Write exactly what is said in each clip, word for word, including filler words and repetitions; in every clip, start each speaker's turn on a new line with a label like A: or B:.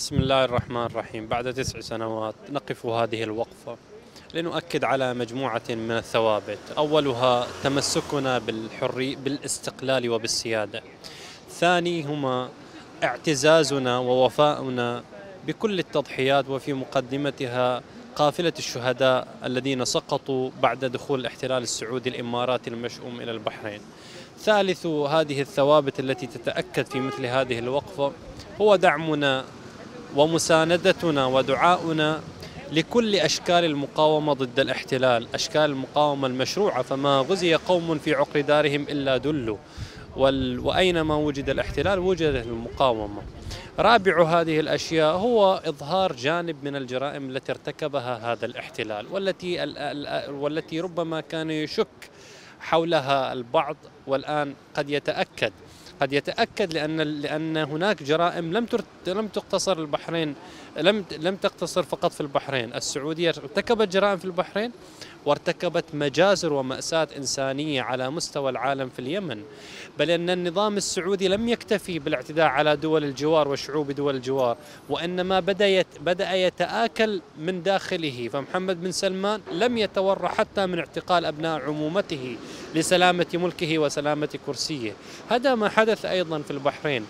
A: بسم الله الرحمن الرحيم. بعد تسع سنوات نقف هذه الوقفة لنؤكد على مجموعة من الثوابت، أولها تمسكنا بالحرية بالاستقلال وبالسيادة. ثانيهما اعتزازنا ووفاؤنا بكل التضحيات، وفي مقدمتها قافلة الشهداء الذين سقطوا بعد دخول الاحتلال السعودي الإماراتي المشؤوم إلى البحرين. ثالث هذه الثوابت التي تتأكد في مثل هذه الوقفة هو دعمنا ومساندتنا ودعاؤنا لكل أشكال المقاومة ضد الاحتلال، أشكال المقاومة المشروعة، فما غزي قوم في عقر دارهم إلا دلوا، وأينما وجد الاحتلال وجدت المقاومة. رابع هذه الأشياء هو إظهار جانب من الجرائم التي ارتكبها هذا الاحتلال، والتي والتي ربما كان يشك حولها البعض، والآن قد يتأكد قد يتأكد لأن لأن هناك جرائم لم لم تقتصر البحرين لم لم تقتصر فقط في البحرين. السعودية ارتكبت جرائم في البحرين، وارتكبت مجازر ومأساة إنسانية على مستوى العالم في اليمن، بل أن النظام السعودي لم يكتفي بالاعتداء على دول الجوار وشعوب دول الجوار، وإنما بدأ بدأ يتآكل من داخله. فمحمد بن سلمان لم يتورع حتى من اعتقال أبناء عمومته لسلامة ملكه وسلامة كرسيه. هذا ما حدث أيضا في البحرين.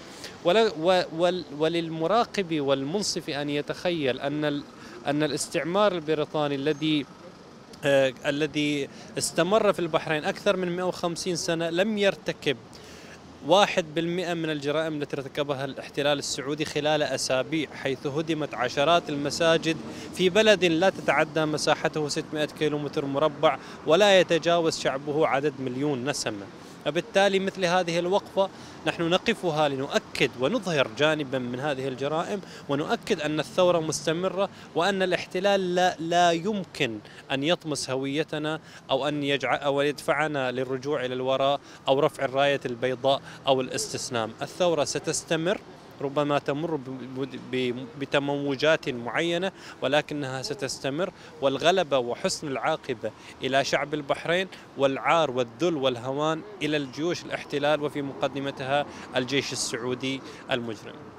A: وللمراقب والمنصف أن يتخيل أن أن الاستعمار البريطاني الذي آه الذي استمر في البحرين أكثر من مئة وخمسين سنة لم يرتكب واحد بالمئة من الجرائم التي ارتكبها الاحتلال السعودي خلال أسابيع، حيث هدمت عشرات المساجد في بلد لا تتعدى مساحته ستمئة كيلومتر مربع ولا يتجاوز شعبه عدد مليون نسمة. وبالتالي مثل هذه الوقفة نحن نقفها لنؤكد ونظهر جانبا من هذه الجرائم، ونؤكد أن الثورة مستمرة، وأن الاحتلال لا, لا يمكن أن يطمس هويتنا أو أن يجعل أو يدفعنا للرجوع إلى الوراء أو رفع الراية البيضاء أو الاستسلام. الثورة ستستمر، ربما تمر بتموجات معينة، ولكنها ستستمر، والغلبة وحسن العاقبة إلى شعب البحرين، والعار والذل والهوان إلى الجيوش الاحتلال، وفي مقدمتها الجيش السعودي المجرم.